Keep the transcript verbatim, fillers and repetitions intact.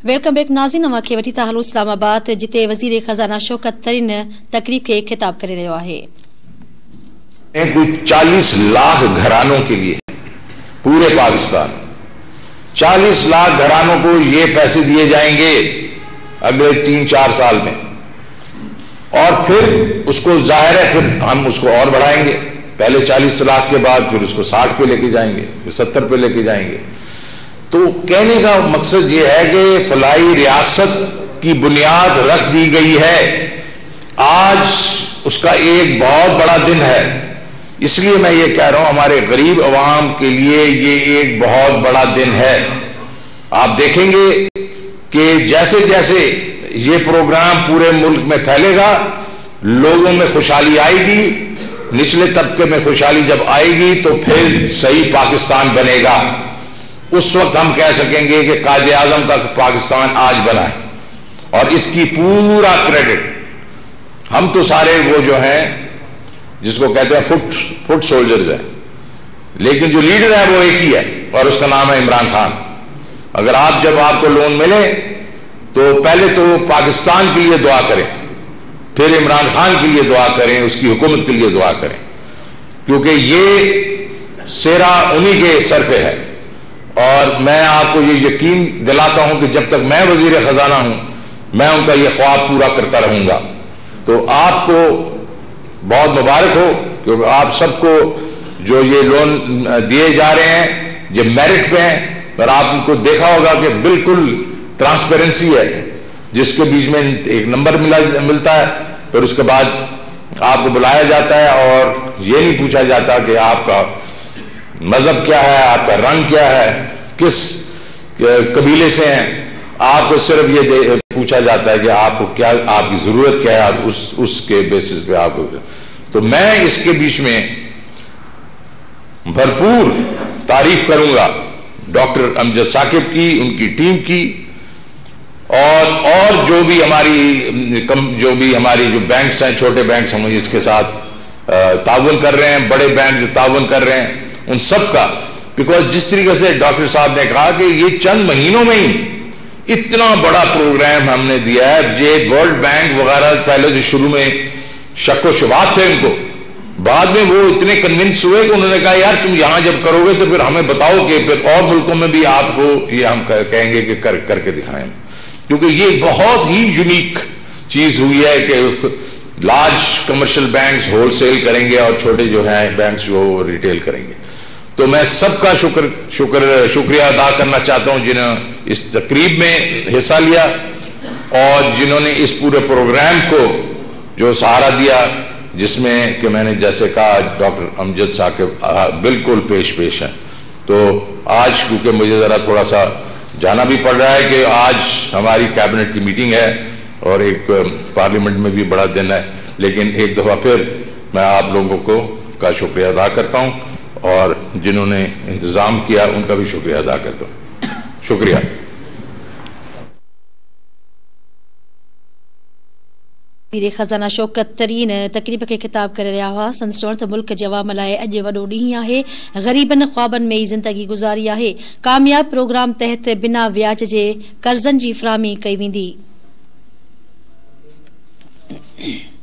Welcome back नाज़रीन, अवां खे वठी था हलो इस्लामाबाद, जिते वज़ीर खजाना शौकत तरीन तकरीब के खिताब करे रहियो आहे। कोई चालीस लाख घरानों के लिए पूरे पाकिस्तान चालीस लाख घरानों को ये पैसे दिए जाएंगे अगले तीन चार साल में, और फिर उसको जाहिर है फिर हम उसको और बढ़ाएंगे। पहले चालीस लाख के बाद फिर उसको साठ पे लेके जाएंगे, फिर सत्तर पे लेके जाएंगे। तो कहने का मकसद ये है कि फलाही रियासत की बुनियाद रख दी गई है। आज उसका एक बहुत बड़ा दिन है, इसलिए मैं ये कह रहा हूं हमारे गरीब अवाम के लिए ये एक बहुत बड़ा दिन है। आप देखेंगे कि जैसे जैसे ये प्रोग्राम पूरे मुल्क में फैलेगा, लोगों में खुशहाली आएगी, निचले तबके में खुशहाली जब आएगी तो फिर सही पाकिस्तान बनेगा। उस वक्त हम कह सकेंगे कि कायदे आजम का पाकिस्तान आज बना है, और इसकी पूरा क्रेडिट हम तो सारे वो जो हैं जिसको कहते हैं फुट फुट सोल्जर्स हैं, लेकिन जो लीडर है वो एक ही है और उसका नाम है इमरान खान। अगर आप जब आपको लोन मिले तो पहले तो पाकिस्तान के लिए दुआ करें, फिर इमरान खान के लिए दुआ करें, उसकी हुकूमत के लिए दुआ करें, क्योंकि ये सेरा उन्हीं के सर पे है। और मैं आपको ये यकीन दिलाता हूं कि जब तक मैं वजीर खजाना हूं मैं उनका ये ख्वाब पूरा करता रहूंगा। तो आपको बहुत मुबारक हो, क्योंकि आप सबको जो ये लोन दिए जा रहे हैं ये मेरिट पे हैं, और आपको देखा होगा कि बिल्कुल ट्रांसपेरेंसी है, जिसके बीच में एक नंबर मिला मिलता है, फिर उसके बाद आपको बुलाया जाता है और ये नहीं पूछा जाता कि आपका मजहब क्या है, आपका रंग क्या है, किस कबीले से हैं। आपको सिर्फ ये पूछा जाता है कि आपको क्या, आपकी जरूरत क्या है, उस उसके बेसिस पे आपको। तो मैं इसके बीच में भरपूर तारीफ करूंगा डॉक्टर अमजद साकिब की, उनकी टीम की, और और जो भी हमारी जो भी हमारी जो बैंक्स हैं, छोटे बैंक्स हम इसके साथ ताउन कर रहे हैं, बड़े बैंक जो ताउन कर रहे हैं, उन सब का। बिकॉज जिस तरीके से डॉक्टर साहब ने कहा कि ये चंद महीनों में ही इतना बड़ा प्रोग्राम हमने दिया है। ये वर्ल्ड बैंक वगैरह पहले तो शुरू में शक व शुबात थे उनको, बाद में वो इतने कन्विंस हुए कि उन्होंने कहा यार तुम यहां जब करोगे तो फिर हमें बताओ कि फिर और मुल्कों में भी आपको ये हम कहेंगे कि कर करके दिखाएं, क्योंकि ये बहुत ही यूनिक चीज हुई है कि लार्ज कमर्शियल बैंक्स होलसेल करेंगे और छोटे जो हैं बैंक्स वो रिटेल करेंगे। तो मैं सबका शुक्र शुक्र शुक्रिया अदा करना चाहता हूं जिन्होंने इस तकरीब में हिस्सा लिया और जिन्होंने इस पूरे प्रोग्राम को जो सहारा दिया, जिसमें कि मैंने जैसे कहा डॉक्टर अमजद साकिब बिल्कुल पेश पेश हैं। तो आज क्योंकि मुझे जरा थोड़ा सा जाना भी पड़ रहा है कि आज हमारी कैबिनेट की मीटिंग है और एक पार्लियामेंट में भी बड़ा दिन है, लेकिन एक दफा फिर मैं आप लोगों को का शुक्रिया अदा करता हूं और जिन्होंने इंतजाम किया उनका भी शुक्रिया अदा करता हूं। शुक्रिया। वज़ीर खजाना शौकत तरीन तकरीब के खिताब करे रहिया हुआ। संसण त मुल्क जे अवाम लाइ अॼु वॾो ॾींहुं आहे। ग़रीबनि ख़्वाबनि में ई ज़िंदगी गुज़ारी आहे। कामयाब प्रोग्राम तहत बिना व्याज जे कर्ज़नि जी फ़राहमी कई वेंदी।